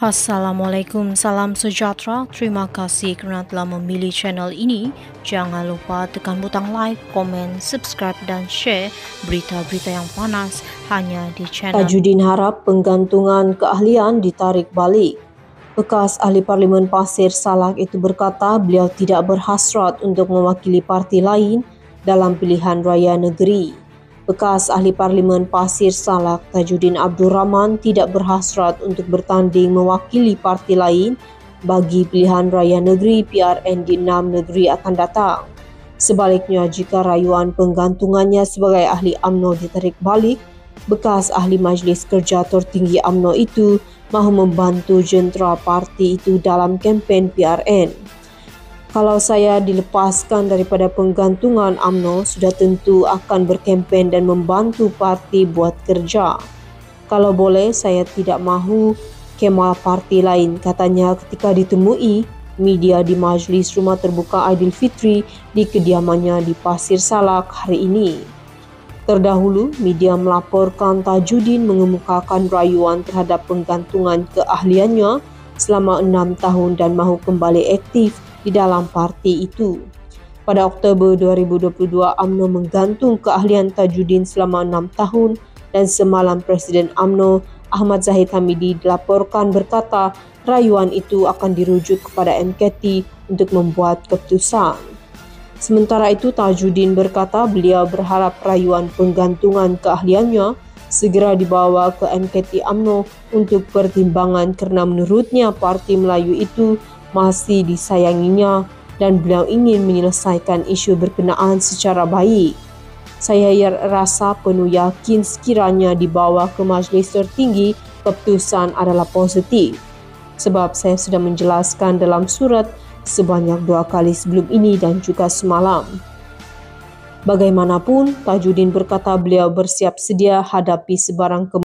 Assalamualaikum, salam sejahtera. Terima kasih kerana telah memilih channel ini. Jangan lupa tekan butang like, komen, subscribe dan share berita-berita yang panas hanya di channel. Tajudin harap penggantungan keahlian ditarik balik. Bekas ahli Parlimen Pasir Salak itu berkata beliau tidak berhasrat untuk mewakili parti lain dalam pilihan raya negeri. Bekas ahli Parlimen Pasir Salak Tajudin Abdul Rahman tidak berhasrat untuk bertanding mewakili parti lain bagi pilihan raya negeri PRN di 6 negeri akan datang. Sebaliknya, jika rayuan penggantungannya sebagai ahli UMNO ditarik balik, bekas ahli Majlis Kerja Tertinggi UMNO itu mahu membantu jentera parti itu dalam kempen PRN. Kalau saya dilepaskan daripada penggantungan UMNO, sudah tentu akan berkempen dan membantu parti buat kerja. Kalau boleh, saya tidak mahu kemah parti lain, katanya ketika ditemui media di Majlis Rumah Terbuka Aidilfitri di kediamannya di Pasir Salak hari ini. Terdahulu, media melaporkan Tajudin mengemukakan rayuan terhadap penggantungan keahliannya selama 6 tahun dan mahu kembali aktif di dalam parti itu. Pada Oktober 2022, UMNO menggantung keahlian Tajudin selama 6 tahun dan semalam Presiden UMNO Ahmad Zahid Hamidi dilaporkan berkata rayuan itu akan dirujuk kepada MKT untuk membuat keputusan. Sementara itu, Tajudin berkata beliau berharap rayuan penggantungan keahliannya segera dibawa ke MKT UMNO untuk pertimbangan kerana menurutnya Parti Melayu itu masih disayanginya dan beliau ingin menyelesaikan isu berkenaan secara baik. Saya rasa penuh yakin sekiranya dibawa ke Majlis Tertinggi, keputusan adalah positif. Sebab saya sudah menjelaskan dalam surat sebanyak 2 kali sebelum ini dan juga semalam. Bagaimanapun, Tajudin berkata beliau bersiap sedia hadapi sebarang